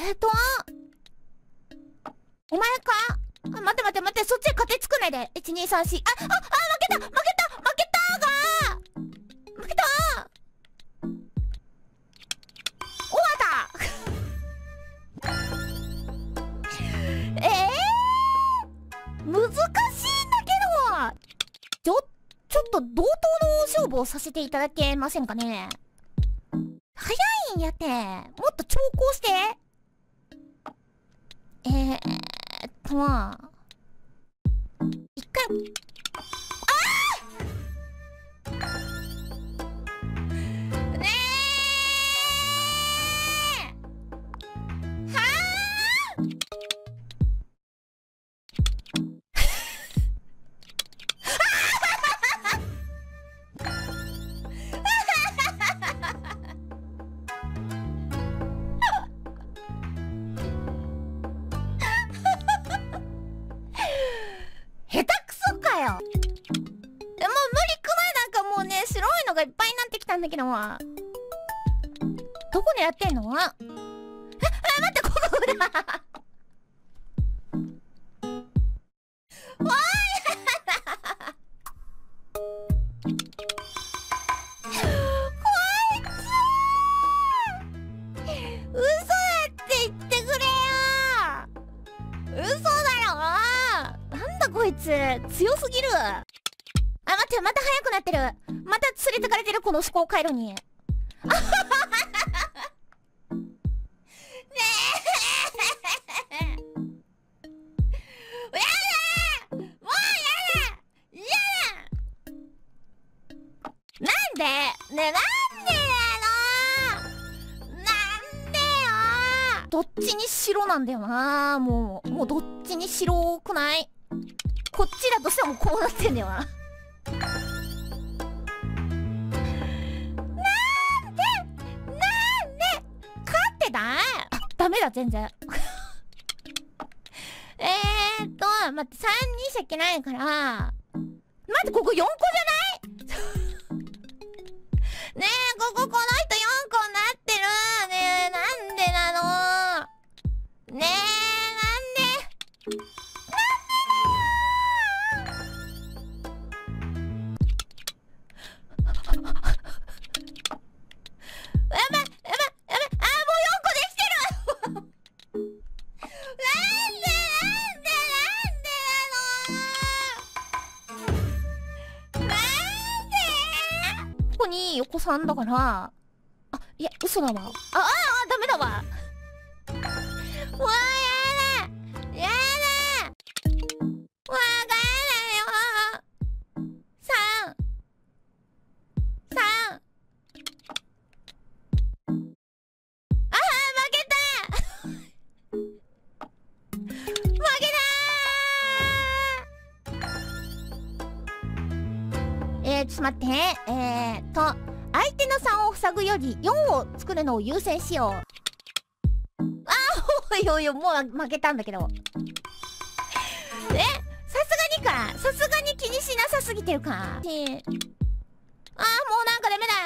お前か？待って待って待って、そっちで勝手作んないで。1、2、3、4。負けたが負けた終わった難しいんだけど、ちょっと同等の勝負をさせていただけませんかね。早いんやって。もっと長考して。一回、ねは下手くそかよ。もう無理くまなんかもうね、白いのがいっぱいになってきたんだけど。どこでやってんの？待って、ここだ。おいこいつ嘘だって言ってくれよ。嘘だろ。なんだこいつ強すぎる。待って、また速くなってる。また連れてかれてる、この思考回路に。ねえやだ、もうやだ、やだ。なんでね、なんでなんでよ。どっちにしろなんだよな。もうどっちにしろくない？こっちだとしてもこうなってんだよな。勝ってた？ダメだ、全然。待って、3人しかないから。待って、ここ4個じゃない？ねえ、この人4個になってる。ねえ、なんでなの？ねえ、なんでに横さんだから、いや、嘘だわ。ダメだわ。うわやだやだ、わがやだよ。3負けた負けた。ちょっと待って。相手の3を塞ぐより4を作るのを優先しよう。おいおいおい、もう負けたんだけど。さすがに気にしなさすぎてるか。もうなんかダメだ。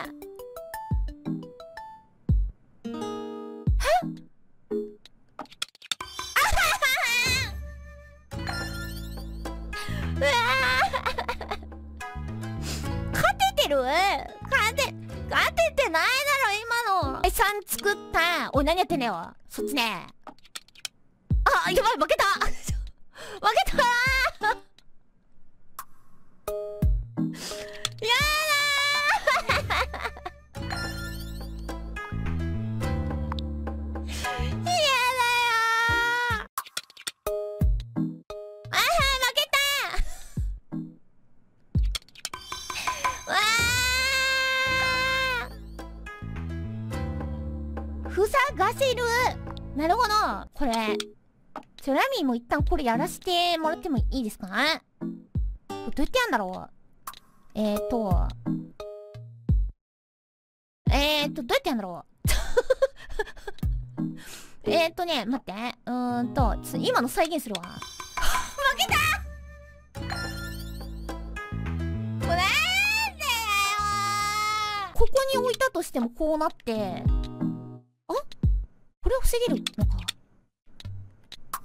うわ勝ててる？勝ててないだろ今の。3作った。おい、何やってんだよそっちね。やばい、負けた負けたやだやだよ負けた塞がせる。なるほど。これラミーも一旦これやらせてもらってもいいですか？これどうやってやんだろう。どうやってやんだろう。待って。今の再現するわ。負けたなんでだよ。ここに置いたとしてもこうなって、これを防げるのか。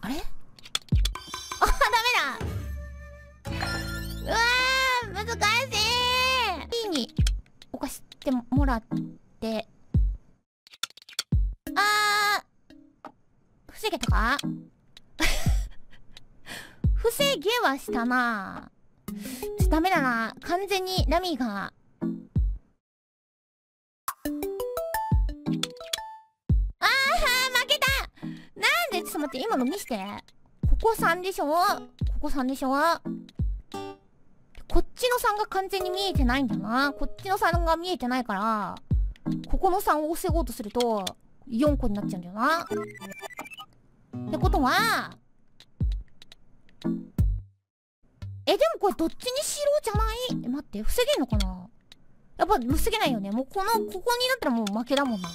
あれ？あ、ダメだ。うわー、難しい。いいに置かしてもらって。防げたか？防げはしたな。ダメだな。完全にラミーが。負けた。なんで？ちょっと待って、今の見して。ここ3でしょ？ここ3でしょ？こっちの3が完全に見えてないんだな。こっちの3が見えてないから、ここの3を防ごうとすると、4個になっちゃうんだよな。ってことは、でもこれどっちにしろじゃない？待って、防げんのかな？やっぱ防げないよね。もうここになったらもう負けだもんな。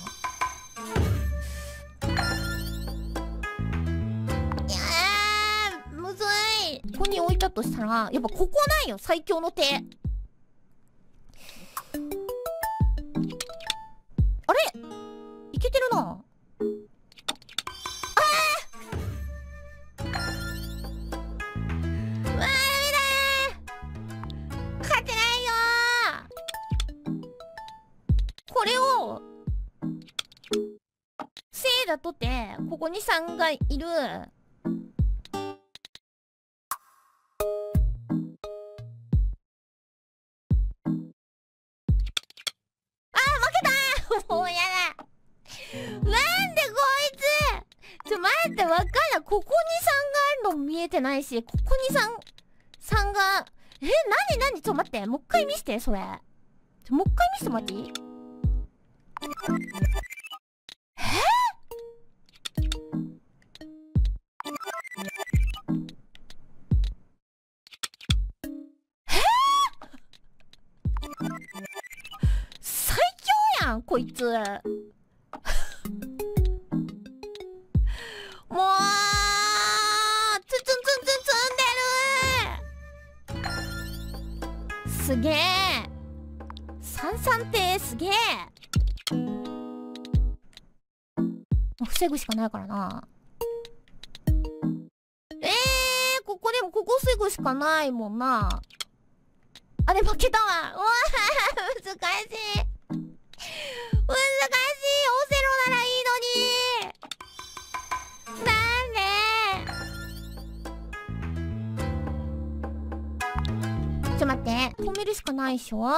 むずい。ここに置いたとしたら、やっぱここないよ、最強の手。あれ？いけてるな。これをせいだとてここに3がいる。もうやだ。なんでこいつ。待って、わかんない。ここに3があるの見えてないし、ここに3が。何待って。もう一回見して、それ。もう一回見してもらっていい？最強やん、こいつ。もうツンでる。すげえ。33ってすげえ。防ぐしかないからな。ここでもここ防ぐしかないもんな。あれ負けたわ。うわー、難しい。押せろならいいのに。なんで？ちょ待って、止めるしかないでしょ。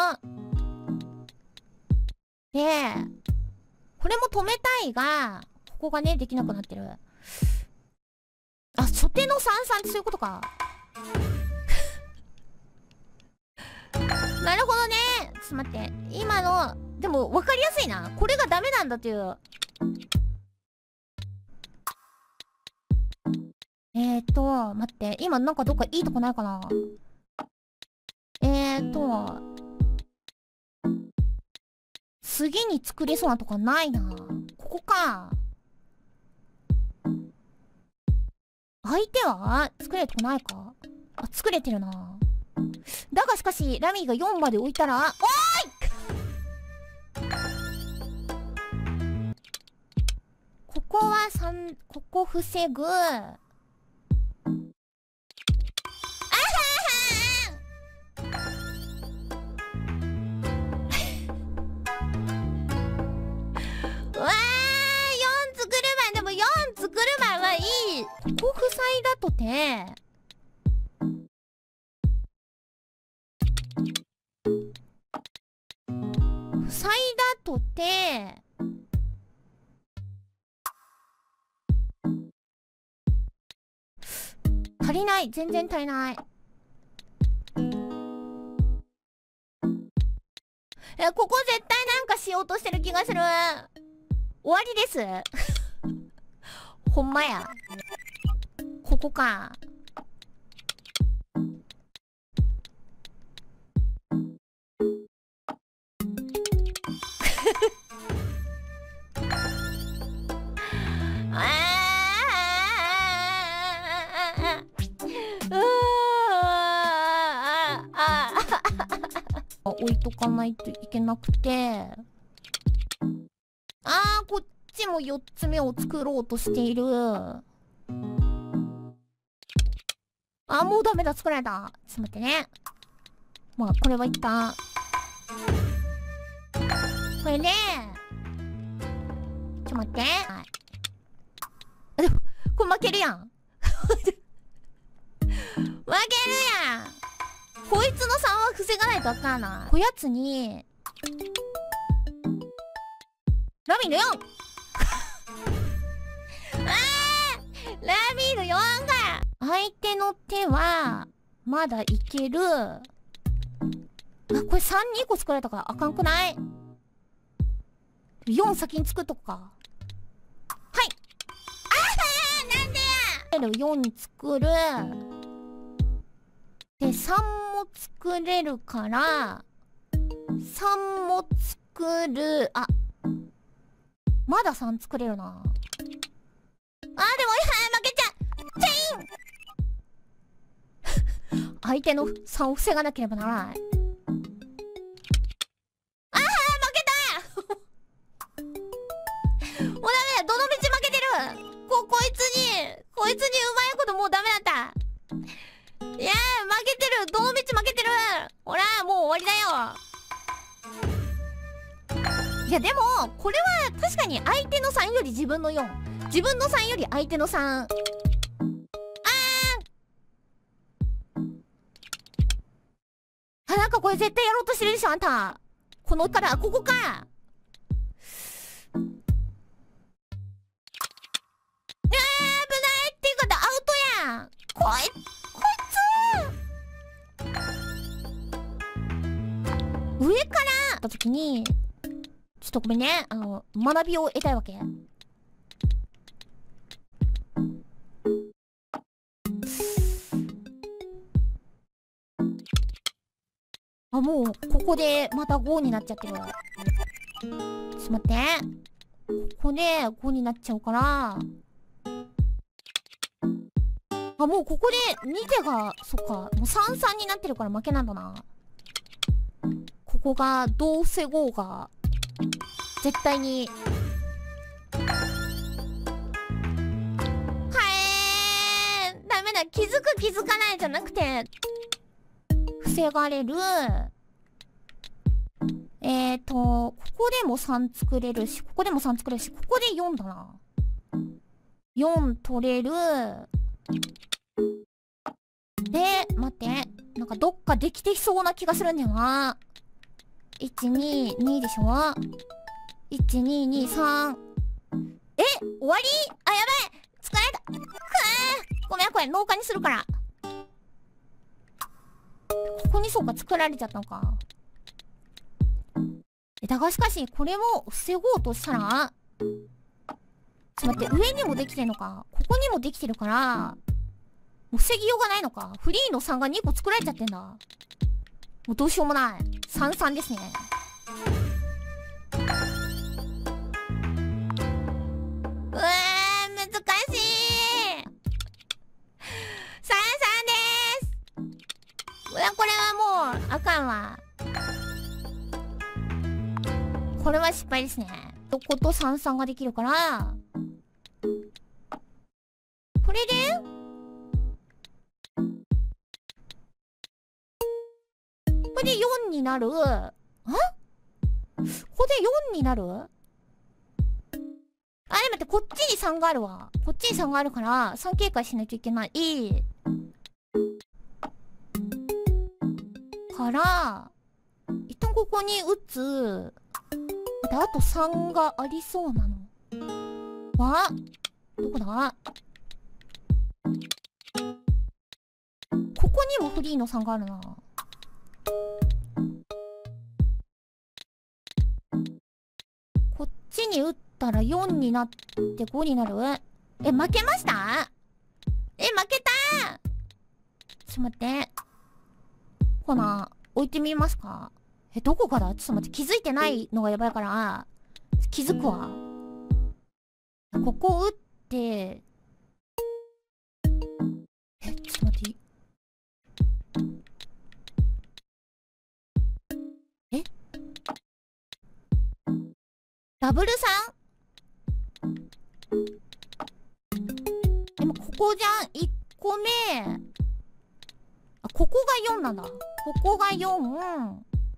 で、これも止めたいが、ここがね、できなくなってる。あ、初手の33ってそういうことか。なるほどね。ちょっと待って。今の、でも分かりやすいな。これがダメなんだっていう。待って。今なんかどっかいいとこないかな。次に作れそうなとこないな。ここか。相手は作れるとこないか。あ、作れてるな。だがしかし、ラミーが4まで置いたら、おーい！ここは3、ここ防ぐ。ここ塞いだとて塞いだとて足りない。全然足りない。ここ絶対なんかしようとしてる気がする。終わりです。ほんまや。ここか。置いとかないといけなくて。こっちも4つ目を作ろうとしている。 あ、もうダメだ、作られた。ちょっと待ってね。まあ、これは一旦。これで、ちょ待って。はい。あ、でも、これ負けるやん。負けるやん。こいつの3は防がないとあかんな。こやつに、ラミーの 4! ラミーの4が相手の手は、まだいける。あ、これ3、2個作られたからあかんくない？ 4 先に作っとくか。はい。なんでや！4作る。で、3も作れるから、3も作る。あ、まだ3作れるな。あ、でも、負けちゃう！チェイン相手の3を防がなければならない。こいつにうまいこともうダメだった。いやー、負けてる。どの道負けてる。ほら、もう終わりだよ。いや、でも、これは確かに相手の3より自分の4。自分の3より相手の3。なんかこれ絶対やろうとしてるでしょ、あんた。ここか。こいつ上からった時に、ちょっとごめんね、学びを得たいわけ。あ、もう、ここでまた5になっちゃってる。ちょっと待って。ここで5になっちゃうから、あ、もうここで2手が、そっか、もう3、3になってるから負けなんだな。ここが、どう防ごうが、絶対に。ダメだ。気づく気づかないじゃなくて、防がれる。ここでも3作れるし、ここでも3作れるし、ここで4だな。4取れる。で、待って。なんかどっかできてきそうな気がするんだよな。1、2、2でしょ？ 1、2、2、3。え？終わり？あ、やばい！疲れた！ごめん、これ廊下にするから。ここにそうか、作られちゃったのか。だがしかし、これを防ごうとしたら、ちょっと待って、上にもできてんのか。ここにもできてるから、もう防ぎようがないのか。フリーの3が2個作られちゃってんだ。もうどうしようもない。3、3ですね。難しい。3、3です。これはもう、あかんわ。これは失敗ですね。どこと3、3ができるから、これでこれで4になる。ここで4になる。あ、でも待って、こっちに3があるわ。こっちに3があるから、3警戒しないといけない。から、一旦ここに打つ。で、あと3がありそうなの。は、どこだ？ここにもフリーの3があるな。こっちに打ったら4になって5になる？え、負けました？負けた！ちょっと待って。ほな、置いてみますか？どこかだ？ちょっと待って、気づいてないのがやばいから、気づくわ。ここ打って、ちょっと待って。ダブル 3？ でもここじゃん。1個目。 ここが4なんだ。ここが4。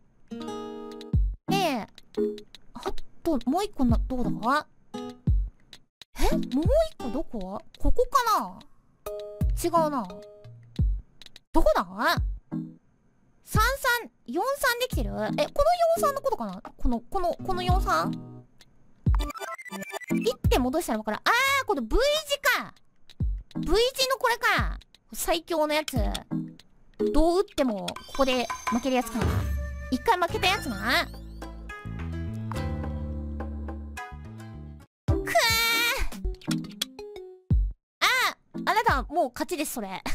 で、あと、もう一個どこだ？もう一個どこ？ここかな？違うな。どこだ？ ?43、43できてる？この43のことかな？この 43？ 1点戻したらわからん。この V 字か。V 字のこれか。最強のやつ。どう打っても、ここで負けるやつかな。一回負けたやつな。あなた、もう勝ちです、それ。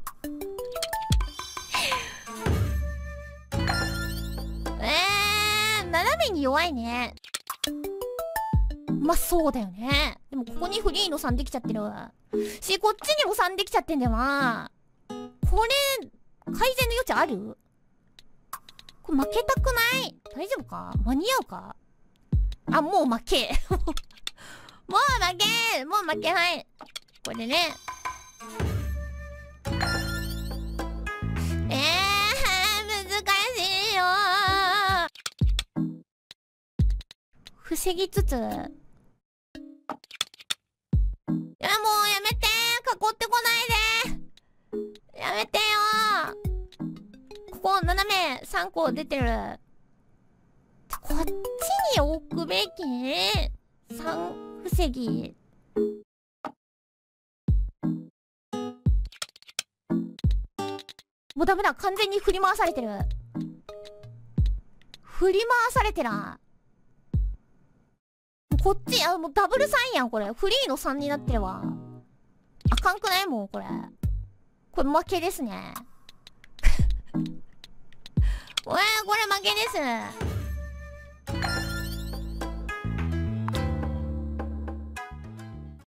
斜めに弱いね。まあ、そうだよね。でも、ここにフリーの3できちゃってるわ。こっちにも3できちゃってんだよな。これ、改善の余地ある？これ負けたくない？大丈夫か？間に合うか？もう負け。もう負け！もう負けない。これでね。難しいよー。防ぎつつ。いや、もうやめてー。囲ってこないでー。やめてよー。ここ、斜め3個出てる。こっちに置くべき3防ぎ。もうダメだ。完全に振り回されてる。振り回されてら。こっち、もうダブル3やん、これ。フリーの3になってるわ。あかんくない？もう、これ。これ負けですね。これ負けです。